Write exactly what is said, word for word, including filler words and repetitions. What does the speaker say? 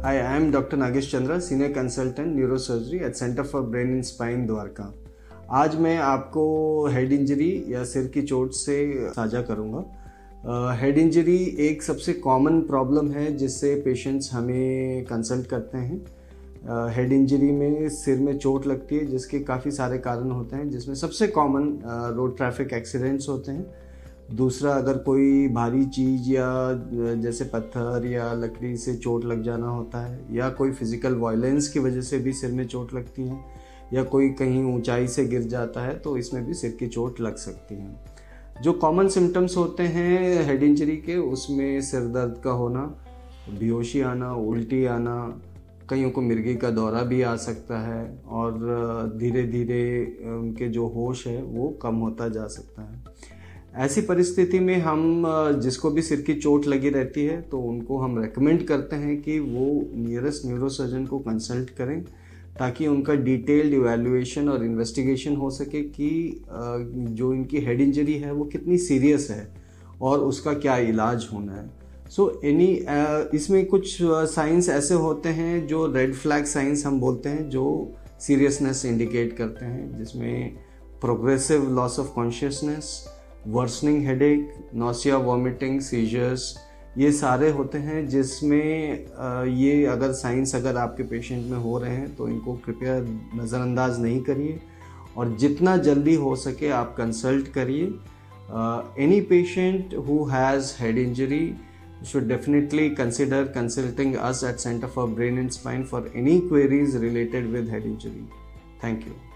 Hi, I am Doctor Nagesh Chandra, Senior Consultant Neurosurgery at Center for Brain and Spine, Dwarka. आज मैं आपको head injury या सिर की चोट से साझा करूँगा। हेड इंजरी एक सबसे कॉमन प्रॉब्लम है जिससे पेशेंट्स हमें कंसल्ट करते हैं। हेड इंजरी में सिर में चोट लगती है जिसके काफ़ी सारे कारण होते हैं, जिसमें सबसे कॉमन रोड ट्रैफिक एक्सीडेंट्स होते हैं। दूसरा, अगर कोई भारी चीज़ या जैसे पत्थर या लकड़ी से चोट लग जाना होता है, या कोई फिज़िकल वायलेंस की वजह से भी सिर में चोट लगती है, या कोई कहीं ऊंचाई से गिर जाता है तो इसमें भी सिर की चोट लग सकती है। जो कॉमन सिम्टम्स होते हैं हेड इंजरी के, उसमें सिर दर्द का होना, बेहोशी आना, उल्टी आना, कईयों को मिर्गी का दौरा भी आ सकता है, और धीरे धीरे उनके जो होश है वो कम होता जा सकता है। ऐसी परिस्थिति में हम जिसको भी सिर की चोट लगी रहती है तो उनको हम रेकमेंड करते हैं कि वो नियरेस्ट न्यूरोसर्जन को कंसल्ट करें, ताकि उनका डिटेल्ड इवैल्यूएशन और इन्वेस्टिगेशन हो सके कि जो इनकी हेड इंजरी है वो कितनी सीरियस है और उसका क्या इलाज होना है। सो so, एनी इसमें कुछ साइंस ऐसे होते हैं जो रेड फ्लैग साइंस हम बोलते हैं, जो सीरियसनेस इंडिकेट करते हैं, जिसमें progressive loss of consciousness, worsening headache, nausea, vomiting, seizures, ये सारे होते हैं। जिसमें ये अगर साइंस अगर आपके पेशेंट में हो रहे हैं तो इनको कृपया नज़रअंदाज नहीं करिए और जितना जल्दी हो सके आप कंसल्ट करिए। Any patient who has head injury should definitely consider consulting us at Center for Brain and Spine for any queries related with head injury. Thank you.